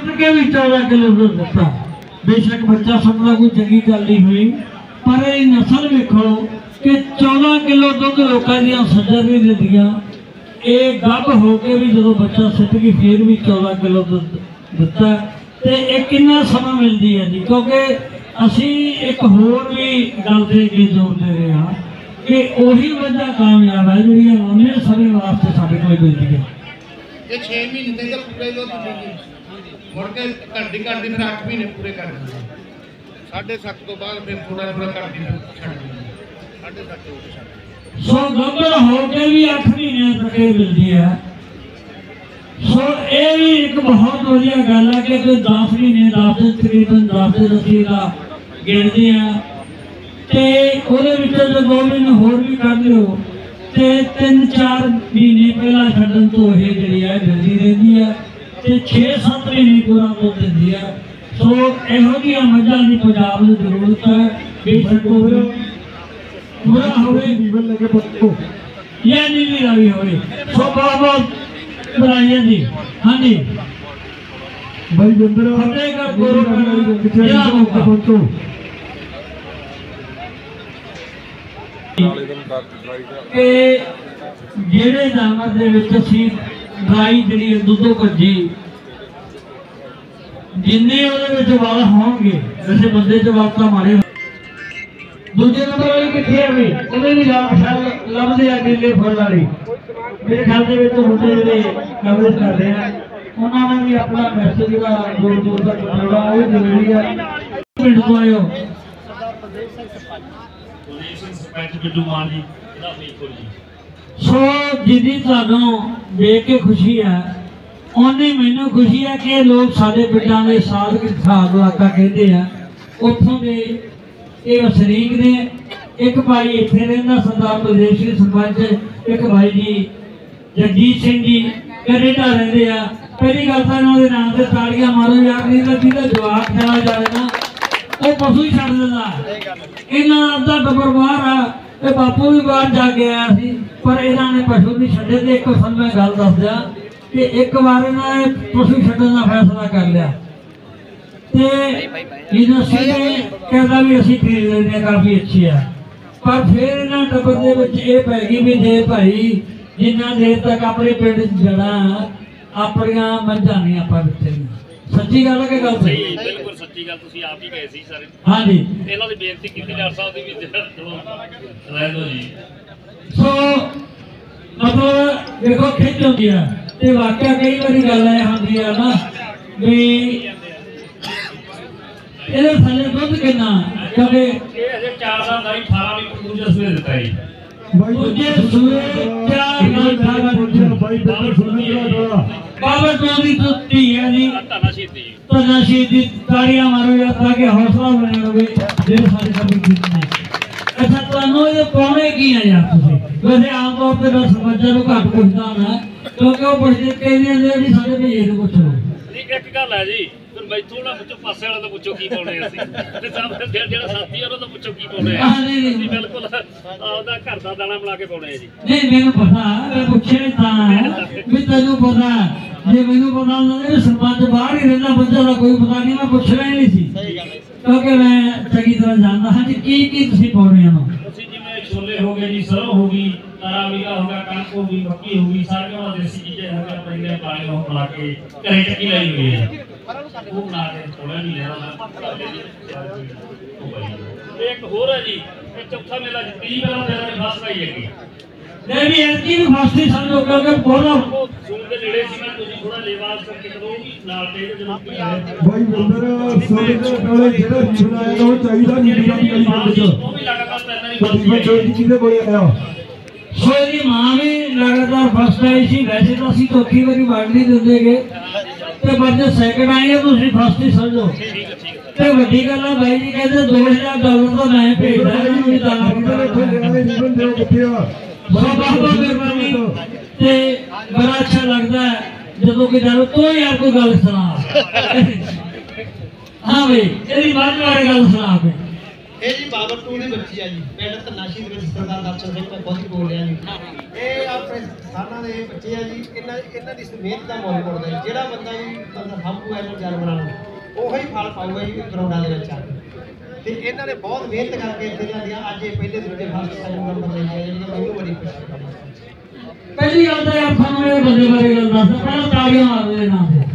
सट के भी 14 किलो दूध दिता। बेशक बच्चा सटना कोई चंगी गल नहीं हुई, पर ये नस्ल वेखो कि 14 किलो दूध लोगों दी सज्जर नहीं दिंदियां। ये गब हो के भी जो बच्चा सिट गई फिर भी 14 किलो दूध दिता। तो एक कितना समा मिलती है जी, क्योंकि असी एक होर भी गल दे के जोर दे रहे हैं कि उही वजह कामयाब है जी लंबे समय वास्ते साढ़े को मिलती है। ये 6 महीने तक पूरे दुध देगी, मुड़ के घंटी फिर 8 महीने पूरे कर देंगे। 7.5 तो बाद फिर थोड़ा थोड़ा कर दी छड़ दी 7.5 हो गए। सो गब्बर होके भी 8 महीने तक मिलती है। सो ये भी एक बहुत वधिया गल है कि 10 महीने 10 दिन तकरीबन 10 दिन असीं गिनते हैं तो जो 2 महीने होर भी कर लो तो 3-4 महीने पहला छड्डन तो यह जी मिलती रहती है तो 6-7 महीने पूरा दुध देती है। सो इहो जी मझां की पंजाब की जरूरत है। बेशक पूरा होवे जीवन लगे पत्तो या नीली रावी होवे। सो बहुत बहुत बधाइयां जी। हाँ जी भाई बिंदर फतेहगढ़ गुरु जेड़े जानवर दे विच असीं ड्राई जिहड़ी दुद्धों भज्जी जिन्ने उहदे विच वाल होणगे वैसे बंदे च वाल तां मारे। दूजे नंबर वाली कित्थे है भी उहदे भी लभदे आ नीले फुल वाली। मेरे ख्याल दे विच मुंडे जिहड़े कवरेज करदे आ उन्होंने भी अपना मैसेज का दूर दूर तक पहुंचाना वो जरूरी है। पिंड तो आयो सो जिदी तुहानू देख के खुशी है उन्नी मैनू खुशी है कि लोग साडे पिंडां दे साध साध इलाका कहते हैं उत्थों के ये शरीक ने। एक भाई इत्थे रहिंदा सरदार बलदेव सिंह सरपंच, एक भाई जी जगजीत सिंह जी कनेडा रहिंदे आ। पहली गल तो इन्होंने नाम से ताड़ियां मारो यार, नहीं तो जिहदा जवाब चला जाए ना वो पशु ही छड़ देता। इन्होंने अद्धा टब्बर बाहर आ, बापू भी बाहर जाके आया सी पर इन्होंने पशु नहीं छड्डे। तो एक सन मैं गल दस दिया कि एक बार इन्होंने पशु छड्डण का फैसला कर लिया तो यूनिवर्सिटी ने कहता भी असीं खरीद लेने काफ़ी अच्छी है। पर फिर इन्होंने टब्बर दे विच ये पै गई भी जे भाई जिन्ना देर तक अपने पिंड जड़ा अपनियां मंझां नहीं आपां दित्तियां। सच्ची गल है कि गल सही? बिल्कुल सच्ची गल, तुसीं आप ही गए सी सारे। हाँ जी इन्हां दी बेइज्जती कीती डॉक्टर साहब दी भी रह दो जी। सो मतलब देखो खिच होंदी है ते वाकया कई बारी गल है होंदी है ना भी इहदे थल्ले दुध किन्ना क्योंकि ये अजे 4 साल दा 18 लीटर दूजे सूए दित्ता जी। दूजे सूए 4 नाल 18 भाई बिंदर सुनने का बाबा चौधरी तुत्ती है जी धन्ना शहीदी धन्ना शहीदी। ताड़ियां मारो या ताकि हौसला बने रहे जे सारे कभी जीतने। अच्छा तुहानू ये पाने की है यार तुसीं वैसे आम तौर पर मैं सरपंचां नूं घट पुछदा ना क्योंकि वो पुछदे कहंदे ने जी साडे भईए नूं पुछो। एक गल है जी फिर मैथों ना पुछो पासे वाला तो पुछो की पाउने असीं ते सब फिर जेड़ा साथी है तो पुछो की पाउने आ। नहीं बिल्कुल आपदा घर दा दाना मिला के पाउने जी। नहीं मैनू पता मैं पुछे तां भी तैनू पता जे मैनू पता होंदा सरपंच बाहर ही रहिंदा बंदा दा कोई पता नहीं मैं पुछना ही नहीं सी क्योंकि मैं चंगी तरह जानदा हाँ जी की तुसीं पाउने हो। ਅਸੀਂ ਜਿਵੇਂ ਛੋਲੇ ਹੋ ਗਏ ਜੀ ਸਰੋਂ ਹੋ ਗਈ ਤਾਰਾ ਵੀਰਾ ਹੋ ਗਿਆ ਕਣਕ ਹੋ ਗਈ ਮੱਕੀ ਹੋ ਗਈ ਸਾਰੀਆਂ ਉਹ ਦੇਸੀ ਚੀਜ਼ਾਂ ਹੋ ਗਈਆਂ ਪਹਿਲੇ ਪਾਣੀ ਨੂੰ ਬਣਾ ਕੇ ਘਰੇ ਚੱਕੀ ਲਾਈ ਹੋਈ ਹੈ ਉਹ ਬਣਾ ਕੇ ਥੋੜਾ ਨਹੀਂ ਲੈਣਾ ਇੱਕ ਹੋਰ ਹੈ ਜੀ ਇਹ ਚੌਥਾ ਮੇਲਾ ਜੀ 30 ਵਾਰ ਮੇਰਾ ਫਸਟ ਆਈ ਹੈਗੀ नहीं भी एलकी भी फास्टी समझो क्योंकि बहुत सून के नेड़े सी मैं तुझे थोड़ा लेवाज करके करो नाल ते जनाब भाई बिंदर सोने के नाले जेड़ा बनाया वो चाहिदा नीली रावी गली दे वो भी लगातार पैदा नहीं विच मैं चोरी किदे कोले आया सोरी मां भी लगातार फर्स्ट आई सी। वैसे तो असि चौथी बारी वड़ नहीं दिंदेगे ते बंदे सेकंड आए तुसीं फर्स्ट ही समझो ते वड्डी गल है भाई जी कहते $2000 तो मैं भेजदा नहीं दाना जीवन दे किथे आ बड़ा अच्छा लगता है जो कि जानो तो यार कोई गल सुना। हाँ भाई यदि बाद बारे गल सुना ਇਹ ਜੀ ਬਾਬਰ ਟੂ ਦੀ ਬੱਚੀ ਆ ਜੀ, ਪਿੰਡ ਧਨਾਸ਼ੀ ਦੇ ਵਿੱਚ ਸਰਦਾਰ ਦਰਸ਼ਨ ਸਿੰਘ ਮੈਂ ਖੁਦ ਹੀ ਬੋਲ ਰਿਹਾ ਜੀ। ਇਹ ਆਪਣੇ ਕਿਸਾਨਾਂ ਦੇ ਬੱਚੇ ਆ ਜੀ, ਇਹਨਾਂ ਦੀ ਮਿਹਨਤ ਦਾ ਮੁੱਲ ਮੁੜਦਾ ਜੀ। ਜਿਹੜਾ ਬੰਦਾ ਸਾਂਭੂਗਾ ਇਹਨਾਂ ਜਾਨਵਰਾਂ ਨੂੰ ਉਹੀ ਫਲ ਪਾਊਗਾ ਜੀ ਗਰਾਊਂਡਾਂ ਦੇ ਵਿੱਚ ਆ ਕੇ। ਤੇ ਇਹਨਾਂ ਨੇ ਬਹੁਤ ਮਿਹਨਤ ਕਰਕੇ ਇੱਥੇ ਲਿਆਂਦੀਆਂ। ਅੱਜ ਇਹ ਪਹਿਲੇ ਦੂਜੇ ਫਸਟ ਸੈਕਿੰਡ ਨੰਬਰ ਲੈ ਕੇ ਆਏ, ਜਿਹੜੀ ਮੈਨੂੰ ਬੜੀ ਖੁਸ਼ੀ ਹੈ। ਪਹਿਲੀ ਗੱਲ ਤਾਂ ਆਪਾਂ ਨੂੰ ਇਹ ਬੰਦੇ ਬਾਰੇ ਗੱਲ ਦੱਸ, ਪਹਿਲਾਂ ਤਾੜੀਆਂ ਮਾਰਦੇ ਨਾਂ ਤੇ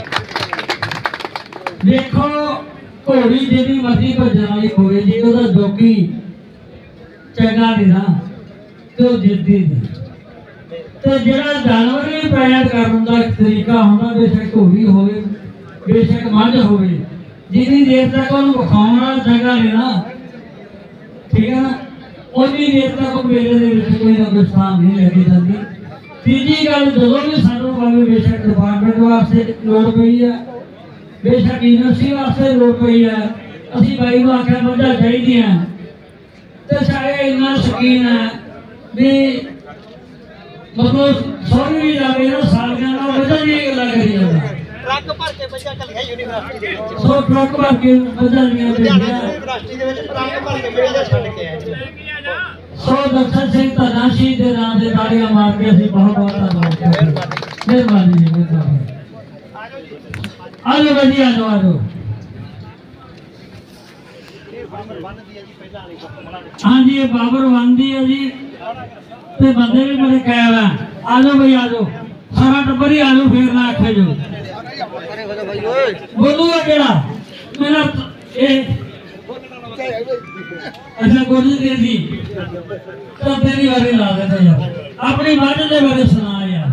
ਦੇਖੋ ਘੋੜੀ ਜਿਹਦੀ ਮਰਜ਼ੀ ਭੱਜਣ ਵਾਲੀ ਹੋਵੇ ਜੀ, ਉਹਦਾ ਜੋਗੀ ਚੰਗਾ ਨਹੀਂ ਨਾ ਤੇ ਉਹ ਜਿੱਦੀ ਨਹੀਂ। ਤੇ ਜਿਹੜਾ ਜਾਨਵਰ ਵੀ ਪੈਦਾ ਕਰਨ ਦਾ ਇੱਕ ਤਰੀਕਾ ਹੁੰਦਾ, ਬੇਸ਼ੱਕ ਘੋੜੀ ਹੋਵੇ ਬੇਸ਼ੱਕ ਮੱਝ ਹੋਵੇ, ਜਿੰਨੀ ਦੇਰ ਤੱਕ ਉਹਨੂੰ ਵਿਖਾਉਣਾ ਚੰਗਾ ਨਹੀਂ ਨਾ, ਠੀਕ ਹੈ ਨਾ, ਉਨੀ ਦੇਰ ਤੱਕ ਉਹ ਮੇਲੇ ਦੇ ਵਿੱਚ ਕੋਈ ਨਾ ਕੋਈ ਸਥਾਨ ਨਹੀਂ ਲੈ ਕੇ ਜਾਂਦੀ। ਤੀਜੀ ਗੱਲ, ਜਦੋਂ ਵੀ ਸਾਨੂੰ ਭਾਵੇਂ ਬੇਸ਼ੱਕ ਡਿਪਾਰਟਮੈਂਟ ਵਾਸਤੇ ਲੋੜ ਪਈ ਹੈ, ਬੇਸ਼ੱਕ ਯੂਨੀਵਰਸਿਟੀ ਵਾਸਤੇ ਲੋੜ ਪਈ ਹੈ, ਅਸੀਂ ਬਾਈ ਨੂੰ ਆਖਿਆ ਮੱਝਾਂ ਚਾਹੀਦੀਆਂ ਤੇ ਸਾਰੇ ਇੰਨਾ ਸ਼ੌਕੀਨ ਹੈ ਵੀ ਮਤਲਬ ਸੋਹਣੀ ਵੀ ਜਾਵੇ ਨਾ ਸਾਲੀਆਂ ਨਾਲ ਮੱਝਾਂ ਦੀਆਂ ਗੱਲਾਂ ਕਰੀ ਜਾਂਦਾ। ਟਰੱਕ ਭਰ ਕੇ ਬੱਚਾ ਕੱਲਿਆ ਯੂਨੀਵਰਸਿਟੀ ਦੇ ਵਿੱਚ, ਸੋ ਟਰੱਕ ਭਰ ਕੇ ਮੱਝਾਂ ਦੀਆਂ ਯੂਨੀਵਰਸਿਟੀ ਦੇ ਵਿੱਚ ਟਰੱਕ ਭਰ ਕੇ ਮੇਲੇ ਛੱਡ ਕੇ ਆਏ ਜੀ। ਸੋ ਦਰਸ਼ਨ ਸਿੰਘ ਧਨਾਸ਼ੀ ਦੇ ਨਾਂ ਦੇ ਤਾੜੀਆਂ ਮਾਰ ਕੇ ਅਸੀਂ ਬਹੁਤ ਬਹੁਤ ਧੰਨਵਾਦ ਕਰਦੇ ਹਾਂ। ਮਿਹਰਬਾਨੀ ਜੀ, ਮਿਹਰਬਾਨੀ। ਆਜੋ ਭਾਜੀ, ਆਜੋ ਆਜੋ। ਹਾਂਜੀ, ਇਹ ਬਾਬਰ ਬਣਦੀ ਹੈ ਜੀ ਤੇ ਬੰਦੇ ਵੀ ਬੜੇ ਕਾਇਮ ਹੈ। ਆਜੋ ਭਾਈ ਆਜੋ, ਸਾਰਾ ਟੱਬਰ ਹੀ ਆਜੋ, ਫੇਰ ਨਾ ਆਖੇ ਜੋ ਬੋਲੂਗਾ ਕਿਹੜਾ ਮੇਰਾ ਇਹ ਅੱਛਾ ਗੋਲੀ ਦੇ ਦੀ ਤਾਂ ਤੇਰੀ ਵਾਰੀ ਲਾ ਦੇਣਾ ਯਾਰ, ਆਪਣੀ ਮੱਝ ਦੇ ਬਾਰੇ ਸੁਣਾ ਯਾਰ।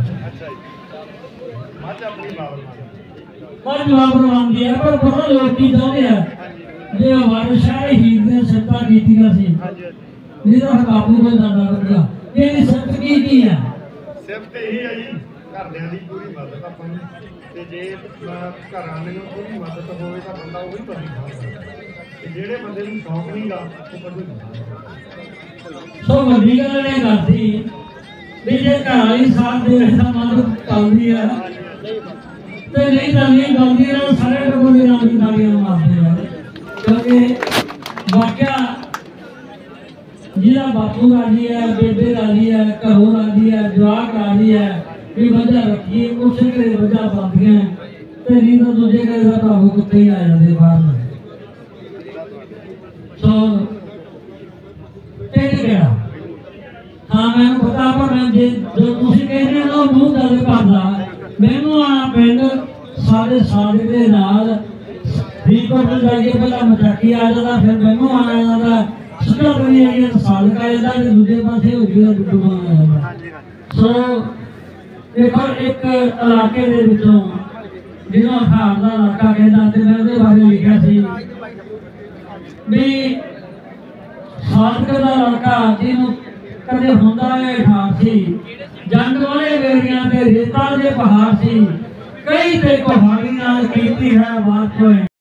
ਮੱਝ ਬਾਬਰ ਬਣਦੀ ਹੈ, ਪਰ ਪਤਾ ਲੋਕ ਕੀ ਚਾਹੁੰਦੇ ਆ, ਜੇ ਵਾਰਸ਼ਾਹ ਹੀਰ ਨੇ ਸਿਫਤਾਂ ਕੀਤੀਆਂ ਸੀ ਜਿਹਦਾ ਬਾਪੂ ਕੋਲ ਜਾਂਦਾ ਲੱਗਾ, ਇਹਦੀ ਸਿਫਤ ਕੀ ਆ? ਸਿਫਤ ਇਹ ਹੈ ਜੀ, ਘਰਦਿਆਂ ਦੀ ਪੂਰੀ ਮਦਦ ਆਪਾਂ ਨੂੰ, ਤੇ ਜੇ ਘਰਾਂ ਦੇ ਨੂੰ ਪੂਰੀ ਮਦਦ ਹੋਵੇ ਤਾਂ ਬੰਦਾ ਉਹੀ ਪਰਦੀ ਖਾਂਦਾ, ਤੇ ਜਿਹੜੇ ਬੰਦੇ ਨੂੰ ਸ਼ੌਂਕ ਨਹੀਂਗਾ ਉਹ ਪਰਦੀ ਖਾਂਦਾ। ਸੋ ਵੱਡੀ ਗੱਲ ਇਹ ਕਰਦੀ ਵੀ ਜੇ ਘਰ ਵਾਲੀ ਸਾਥ ਦੇ ਰਿਹਾ ਮਦਦ ਕਰਦੀ ਹੈ ਤੇ ਨਹੀਂ ਤਾਂ ਨਹੀਂ ਕਰਦੀ, ਇਹਨਾਂ ਸਾਰੇ ਲੋਕਾਂ ਦੇ ਨਾਲ ਤਾੜੀਆਂ ਮਾਰਦੇ ਆ, ਕਿਉਂਕਿ ਵਾਕਿਆ ਜਿਹਦਾ ਬਾਪੂ ਰਾਜੀ ਹੈ, ਬੇਬੇ ਰਾਜੀ ਹੈ, ਘਰੋਂ ਰਾਜੀ ਹੈ, ਜਵਾਕ ਰਾਜੀ ਹੈ ਵੀ ਵਜ੍ਹਾ ਰੱਖੀਏ, ਉਸੇ ਘਰੇ ਵਜ੍ਹਾ ਪਾਉਂਦੀਆਂ ਤੇ ਨਹੀਂ ਤਾਂ ਦੂਜੇ ਘਰੇ ਦਾ ਭਾਵ ਕੁੱਤੇ ਹੀ ਆ ਜਾਂਦੇ ਬਾਹਰ ਨੂੰ। ਸੋ ਇਹ ਗਿਆ ਹਾਂ, ਮੈਨੂੰ ਪਤਾ, ਪਰ ਮੈਂ ਜੇ ਜੋ ਤੁਸੀਂ ਕਹਿੰਦੇ ਹੋ ਉਹ ਮੂੰਹ ਗੱਲ ਕਰਦਾ, ਮੈਨੂੰ ਆਣਾ ਪਿੰਡ ਸਾਡੇ ਸਾਥ ਦੇ ਨਾਲ ਫਰੀਦਕੋਟ ਜਾਈਏ, ਪਹਿਲਾਂ ਮਚਾਕੀ ਆ ਜਾਂਦਾ, ਫਿਰ ਮੈਨੂੰ ਆਣਾ ਜਾਂਦਾ, ਸਿੱਧਾ ਕਰੀ ਆਈਏ ਸਾਲ ਕਾ ਜਾਂਦਾ, ਤੇ ਦੂਜੇ ਪਾਸੇ ਹੋ ਗਿਆ ਡੁੱਬਾ ਆ ਜਾਂਦਾ। ਸੋ ਦੇਖੋ ਇੱਕ ਇਲਾਕੇ ਦੇ ਵਿੱਚੋਂ ਜਿਹਨੂੰ ਹਾਰ ਦਾ ਇਲਾਕਾ ਕਹਿੰਦਾ, ਤੇ ਮੈਂ ਉਹਦੇ ਬਾਰੇ ਲਿਖਿਆ ਸੀ ਵੀ ਸਾਧਕ ਦਾ ਇਲਾਕਾ ਜਿਹਨੂੰ ਕਦੇ ਹੁੰਦਾ ਹੈ ਠਾਠ ਸੀ, ਜੰਗ ਵਾਲੇ ਵੇਰੀਆਂ ਤੇ ਰੇਤਾਂ ਦੇ ਪਹਾੜ ਸੀ, ਕਈ ਤੇ ਕੁਹਾੜੀ ਨਾਲ ਕੀਤੀ ਹੈ ਬਾਤ ਕੋਈ।